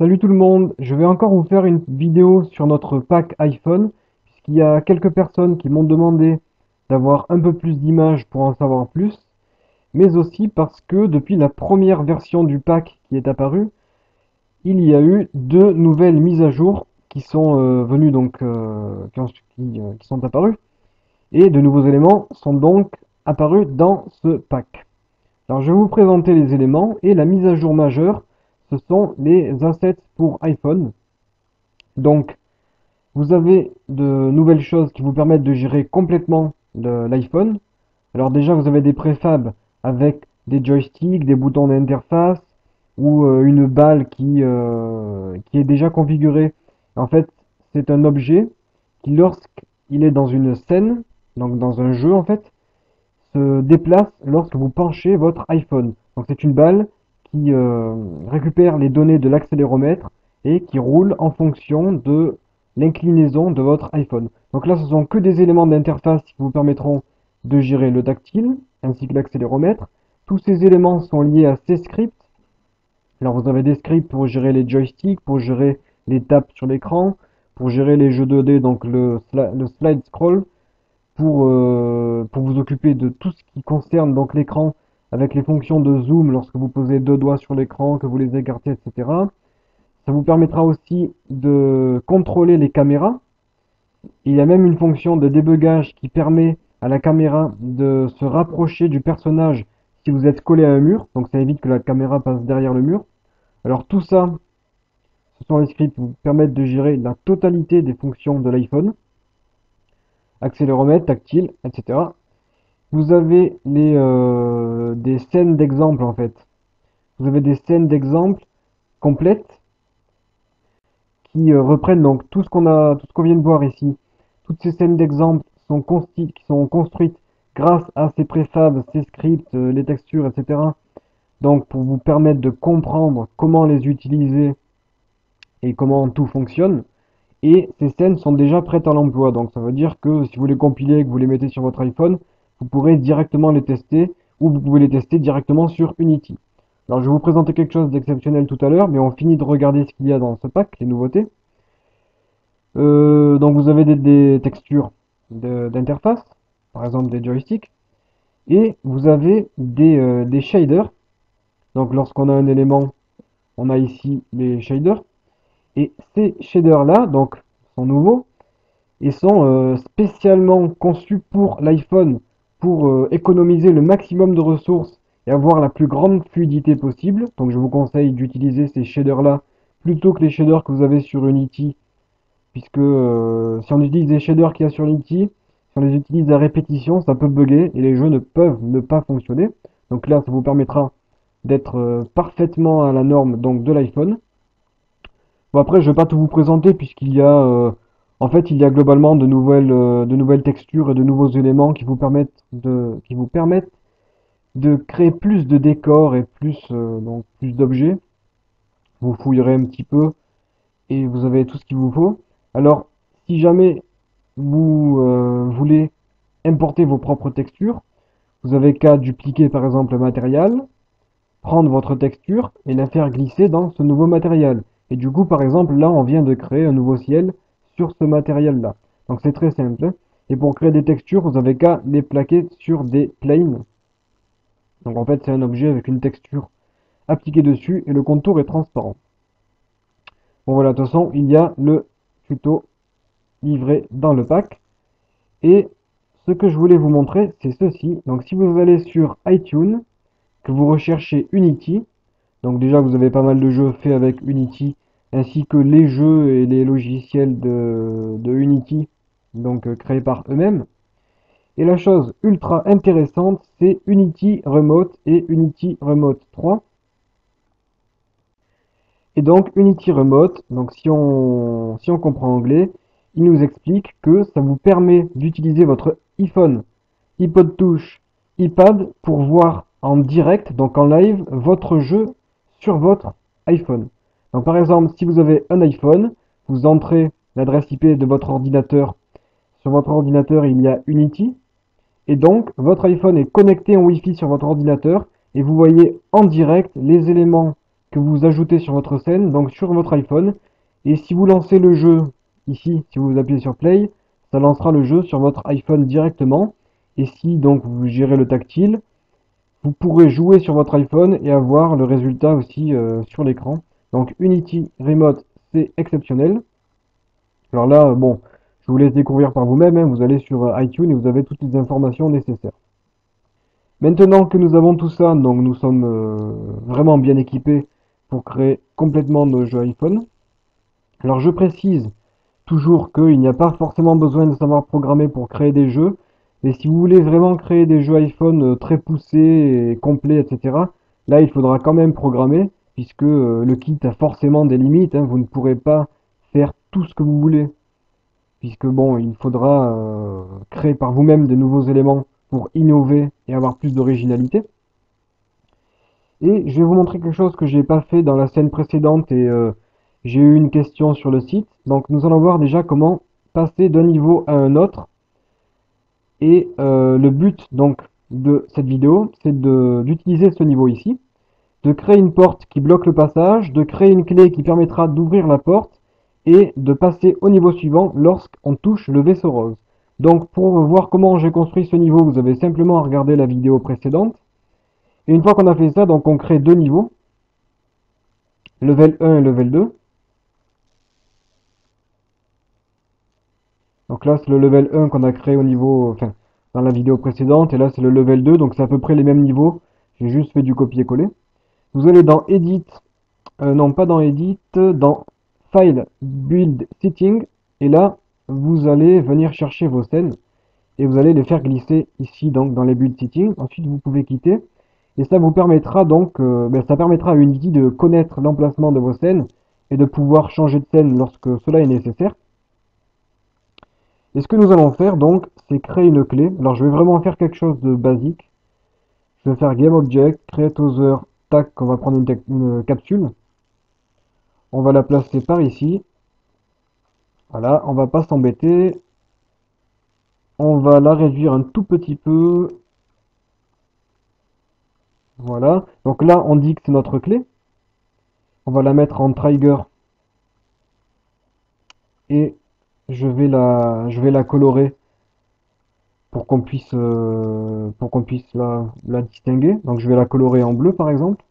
Salut tout le monde, je vais encore vous faire une vidéo sur notre pack iPhone, puisqu'il y a quelques personnes qui m'ont demandé d'avoir un peu plus d'images pour en savoir plus, mais aussi parce que depuis la première version du pack qui est apparue, il y a eu deux nouvelles mises à jour qui sont venues qui sont apparues, et de nouveaux éléments sont donc apparus dans ce pack. Alors je vais vous présenter les éléments et la mise à jour majeure, ce sont les assets pour iPhone. Donc vous avez de nouvelles choses qui vous permettent de gérer complètement l'iPhone. Alors déjà, vous avez des préfabs avec des joysticks, des boutons d'interface ou une balle qui est déjà configurée. En fait, c'est un objet qui, lorsqu'il est dans une scène, donc dans un jeu en fait, se déplace lorsque vous penchez votre iPhone. Donc c'est une balle qui récupère les données de l'accéléromètre et qui roule en fonction de l'inclinaison de votre iPhone. Donc là, ce sont que des éléments d'interface qui vous permettront de gérer le tactile ainsi que l'accéléromètre. Tous ces éléments sont liés à ces scripts. Alors vous avez des scripts pour gérer les joysticks, pour gérer les tapes sur l'écran, pour gérer les jeux 2D, donc le slide scroll, pour vous occuper de tout ce qui concerne donc l'écran avec les fonctions de zoom lorsque vous posez deux doigts sur l'écran, que vous les écartez, etc. Ça vous permettra aussi de contrôler les caméras. Il y a même une fonction de débugage qui permet à la caméra de se rapprocher du personnage si vous êtes collé à un mur, donc ça évite que la caméra passe derrière le mur. Alors tout ça, ce sont les scripts qui vous permettent de gérer la totalité des fonctions de l'iPhone, accéléromètre, tactile, etc. Vous avez des scènes d'exemple en fait. Vous avez des scènes d'exemple complètes qui reprennent donc tout ce qu'on vient de voir ici. Toutes ces scènes d'exemple qui sont construites grâce à ces préfabs, ces scripts, les textures, etc. Donc pour vous permettre de comprendre comment les utiliser et comment tout fonctionne. Et ces scènes sont déjà prêtes à l'emploi. Donc ça veut dire que si vous les compilez, que vous les mettez sur votre iPhone, vous pourrez directement les tester ou vous pouvez les tester directement sur Unity. Alors je vais vous présenter quelque chose d'exceptionnel tout à l'heure, mais on finit de regarder ce qu'il y a dans ce pack, les nouveautés. Donc vous avez des textures d'interface, par exemple des joysticks, et vous avez des shaders. Donc lorsqu'on a un élément, on a ici les shaders. Et ces shaders-là, donc, sont nouveaux et sont spécialement conçus pour l'iPhone pour économiser le maximum de ressources et avoir la plus grande fluidité possible. Donc je vous conseille d'utiliser ces shaders-là plutôt que les shaders que vous avez sur Unity, puisque si on utilise les shaders qu'il y a sur Unity, si on les utilise à répétition, ça peut bugger et les jeux ne peuvent ne pas fonctionner. Donc là, ça vous permettra d'être parfaitement à la norme donc de l'iPhone. Bon, après, je vais pas tout vous présenter puisqu'il y a, en fait, il y a globalement de nouvelles textures et de nouveaux éléments qui vous permettent de créer plus de décors et donc plus d'objets. Vous fouillerez un petit peu et vous avez tout ce qu'il vous faut. Alors, si jamais vous voulez importer vos propres textures, vous avez qu'à dupliquer par exemple un matériel, prendre votre texture et la faire glisser dans ce nouveau matériel. Et du coup, par exemple, là, on vient de créer un nouveau ciel sur ce matériel-là. Donc c'est très simple. Et pour créer des textures, vous avez qu'à les plaquer sur des planes. Donc en fait, c'est un objet avec une texture appliquée dessus et le contour est transparent. Bon voilà, de toute façon, il y a le tuto livré dans le pack. Et ce que je voulais vous montrer, c'est ceci. Donc si vous allez sur iTunes, que vous recherchez Unity, donc déjà vous avez pas mal de jeux faits avec Unity, ainsi que les jeux et les logiciels de Unity, donc créés par eux-mêmes. Et la chose ultra intéressante, c'est Unity Remote et Unity Remote 3. Et donc Unity Remote, donc si on comprend anglais, il nous explique que ça vous permet d'utiliser votre iPhone, iPod Touch, iPad pour voir en direct, donc en live, votre jeu sur votre iPhone. Donc par exemple, si vous avez un iPhone, vous entrez l'adresse IP de votre ordinateur. Sur votre ordinateur, il y a Unity. Et donc, votre iPhone est connecté en Wi-Fi sur votre ordinateur et vous voyez en direct les éléments que vous ajoutez sur votre scène, donc sur votre iPhone. Et si vous lancez le jeu ici, si vous appuyez sur Play, ça lancera le jeu sur votre iPhone directement. Et si donc vous gérez le tactile, vous pourrez jouer sur votre iPhone et avoir le résultat aussi sur l'écran. Donc Unity Remote, c'est exceptionnel. Alors là, bon, je vous laisse découvrir par vous-même, hein. Vous allez sur iTunes et vous avez toutes les informations nécessaires. Maintenant que nous avons tout ça, donc nous sommes vraiment bien équipés pour créer complètement nos jeux iPhone. Alors je précise toujours qu'il n'y a pas forcément besoin de savoir programmer pour créer des jeux. Mais si vous voulez vraiment créer des jeux iPhone très poussés et complets, etc., là il faudra quand même programmer, puisque le kit a forcément des limites, hein. Vous ne pourrez pas faire tout ce que vous voulez, puisque bon, il faudra créer par vous-même de nouveaux éléments pour innover et avoir plus d'originalité. Et je vais vous montrer quelque chose que j'ai pas fait dans la scène précédente et j'ai eu une question sur le site. Donc nous allons voir déjà comment passer d'un niveau à un autre. Et le but donc de cette vidéo, c'est d'utiliser ce niveau ici, de créer une porte qui bloque le passage, de créer une clé qui permettra d'ouvrir la porte et de passer au niveau suivant lorsqu'on touche le vaisseau rose. Donc pour voir comment j'ai construit ce niveau, vous avez simplement à regarder la vidéo précédente. Et une fois qu'on a fait ça, donc on crée deux niveaux, level 1 et level 2. Donc là, c'est le level 1 qu'on a créé au niveau, enfin, dans la vidéo précédente, et là, c'est le level 2, donc c'est à peu près les mêmes niveaux. J'ai juste fait du copier-coller. Vous allez dans Edit, non pas dans Edit, dans File, Build, Setting, et là, vous allez venir chercher vos scènes, et vous allez les faire glisser ici, donc dans les Build Settings. Ensuite, vous pouvez quitter, et ça vous permettra donc, ça permettra à Unity de connaître l'emplacement de vos scènes, et de pouvoir changer de scène lorsque cela est nécessaire. Et ce que nous allons faire donc, c'est créer une clé. Alors je vais vraiment faire quelque chose de basique. Je vais faire GameObject, createOther, tac, on va prendre une capsule. On va la placer par ici. Voilà, on va pas s'embêter. On va la réduire un tout petit peu. Voilà. Donc là, on dit que c'est notre clé. On va la mettre en trigger. Et je vais la colorer pour qu'on puisse la distinguer. Donc je vais la colorer en bleu par exemple.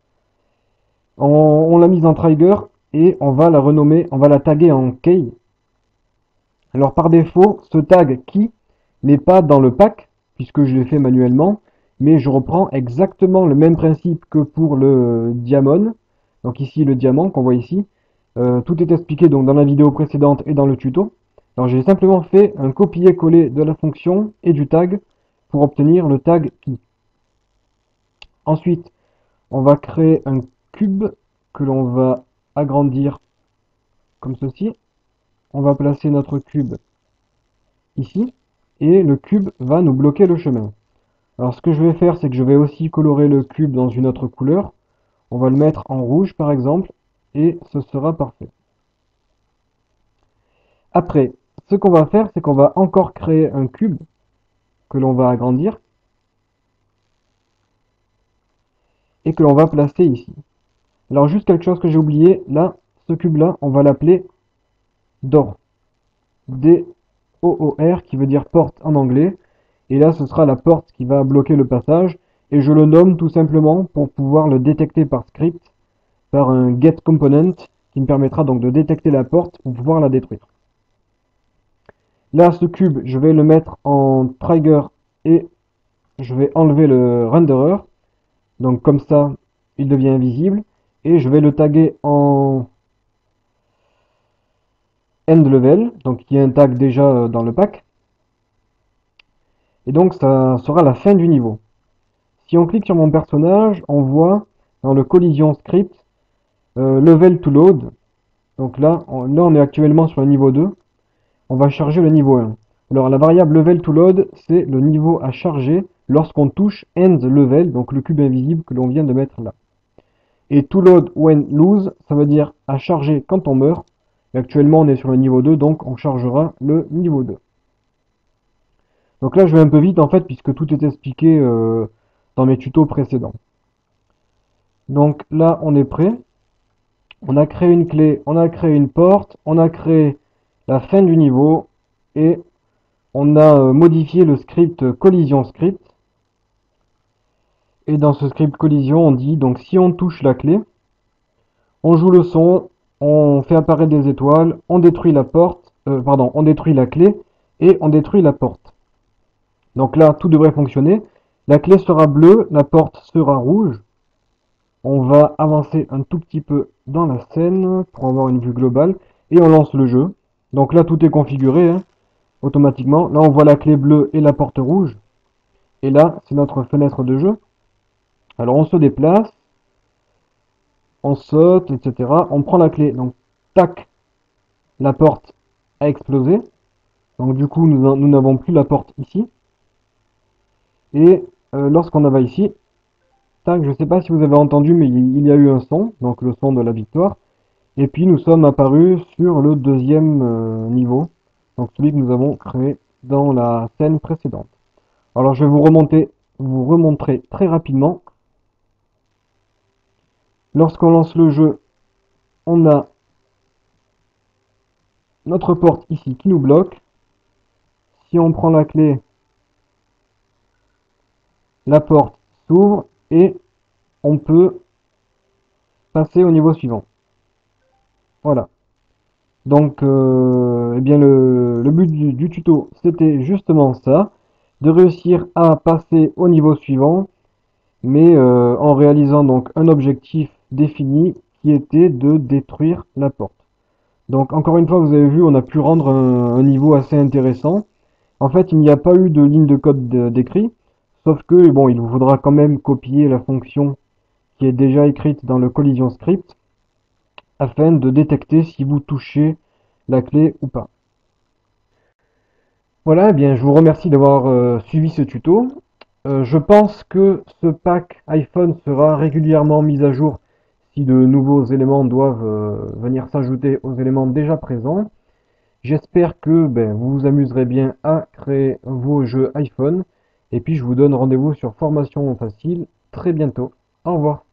On l'a mise en trigger et on va la renommer, on va la taguer en key. Alors par défaut, ce tag key n'est pas dans le pack puisque je l'ai fait manuellement, mais je reprends exactement le même principe que pour le diamond. Donc ici le diamant qu'on voit ici. Tout est expliqué donc dans la vidéo précédente et dans le tuto. Alors j'ai simplement fait un copier-coller de la fonction et du tag pour obtenir le tag key. Ensuite, on va créer un cube que l'on va agrandir comme ceci. On va placer notre cube ici et le cube va nous bloquer le chemin. Alors ce que je vais faire, c'est que je vais aussi colorer le cube dans une autre couleur. On va le mettre en rouge par exemple et ce sera parfait. Après, ce qu'on va faire, c'est qu'on va encore créer un cube que l'on va agrandir et que l'on va placer ici. Alors juste quelque chose que j'ai oublié, là, ce cube-là, on va l'appeler Door. D-O-O-R, qui veut dire porte en anglais. Et là, ce sera la porte qui va bloquer le passage. Et je le nomme tout simplement pour pouvoir le détecter par script, par un getComponent, qui me permettra donc de détecter la porte pour pouvoir la détruire. Là, ce cube, je vais le mettre en trigger et je vais enlever le renderer. Donc comme ça, il devient invisible. Et je vais le taguer en end level, donc il y a un tag déjà dans le pack. Et donc ça sera la fin du niveau. Si on clique sur mon personnage, on voit dans le collision script level to load. Donc là on est actuellement sur le niveau 2. On va charger le niveau 1. Alors la variable level to load, c'est le niveau à charger lorsqu'on touche end level, donc le cube invisible que l'on vient de mettre là. Et to load when lose, ça veut dire à charger quand on meurt. Et actuellement on est sur le niveau 2, donc on chargera le niveau 2. Donc là je vais un peu vite en fait puisque tout est expliqué dans mes tutos précédents. Donc là, on est prêt. On a créé une clé, on a créé une porte, on a créé la fin du niveau et on a modifié le script collision script. Et dans ce script collision, on dit donc si on touche la clé, on joue le son, on fait apparaître des étoiles, on détruit la porte, on détruit la clé et on détruit la porte. Donc là, tout devrait fonctionner. La clé sera bleue, la porte sera rouge. On va avancer un tout petit peu dans la scène pour avoir une vue globale et on lance le jeu. Donc là, tout est configuré hein, automatiquement. Là, on voit la clé bleue et la porte rouge. Et là, c'est notre fenêtre de jeu. Alors, on se déplace, on saute, etc. On prend la clé. Donc, tac, la porte a explosé. Donc, du coup, nous n'avons plus la porte ici. Et lorsqu'on va ici, tac, je ne sais pas si vous avez entendu, mais il y a eu un son, donc le son de la victoire. Et puis nous sommes apparus sur le deuxième niveau, donc celui que nous avons créé dans la scène précédente. Alors je vais vous remontrer très rapidement. Lorsqu'on lance le jeu, on a notre porte ici qui nous bloque. Si on prend la clé, la porte s'ouvre et on peut passer au niveau suivant. Voilà. Donc, eh bien le but du tuto, c'était justement ça, de réussir à passer au niveau suivant, mais en réalisant donc un objectif défini qui était de détruire la porte. Donc, encore une fois, vous avez vu, on a pu rendre un niveau assez intéressant. En fait, il n'y a pas eu de ligne de code décrit, sauf que, bon, il vous faudra quand même copier la fonction qui est déjà écrite dans le collision script, afin de détecter si vous touchez la clé ou pas. Voilà, eh bien, je vous remercie d'avoir suivi ce tuto. Je pense que ce pack iPhone sera régulièrement mis à jour si de nouveaux éléments doivent venir s'ajouter aux éléments déjà présents. J'espère que vous vous amuserez bien à créer vos jeux iPhone. Et puis je vous donne rendez-vous sur Formation Facile très bientôt. Au revoir.